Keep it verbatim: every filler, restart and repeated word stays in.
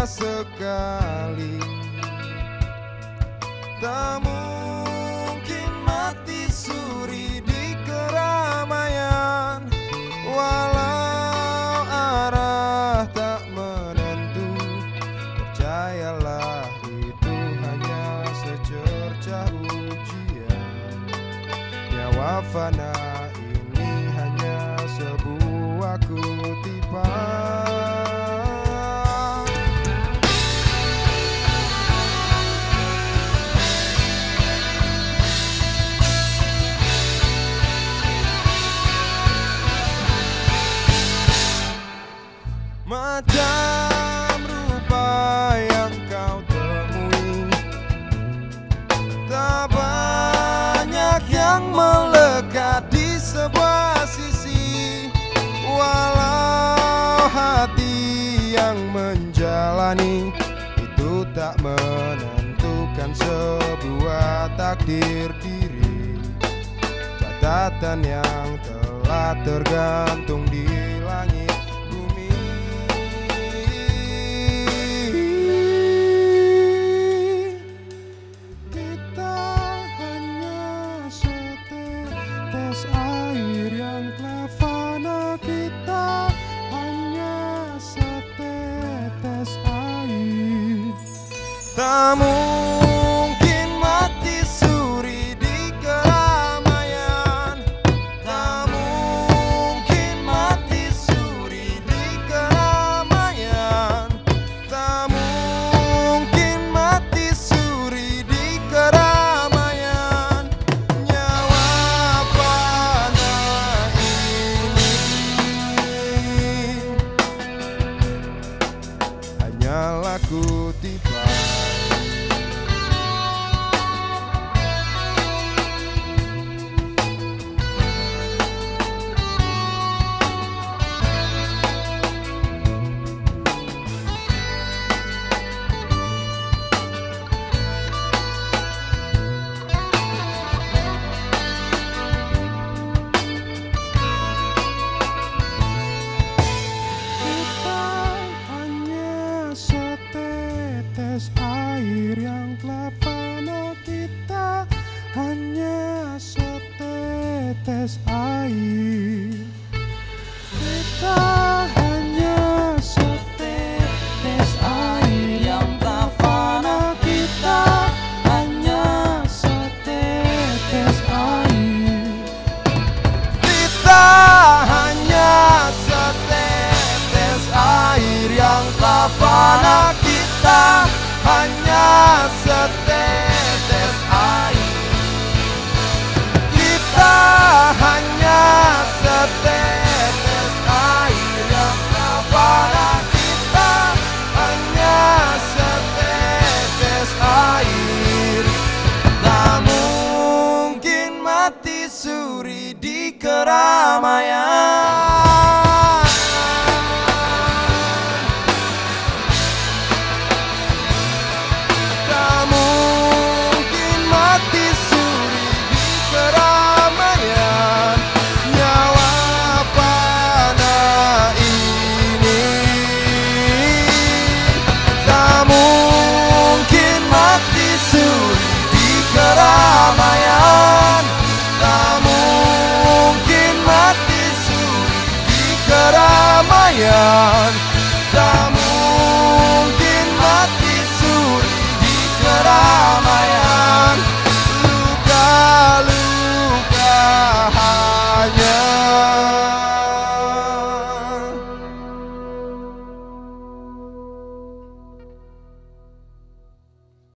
sekali. Tak mungkin mati suri di keramaian, walau arah tak menentu. Percayalah itu hanya secercah ujian. Nyawa fana ini hanya sebuah kutipan. Macam rupa yang kau temui, tak banyak yang melekat di sebuah sisi. Walau hati yang menjalani itu tak menentukan sebuah takdir diri. Catatan yang telah tergantung di langit bumi. Kita hanya setetes air yang telah fana. Kita hanya setetes air. Tak mungkin mati suri di keramaian. Tak mungkin mati suri di keramaian. Tak mungkin mati suri di keramaian. Nyawa fana ini hanyalah kutipan. Kita hanya setetes air.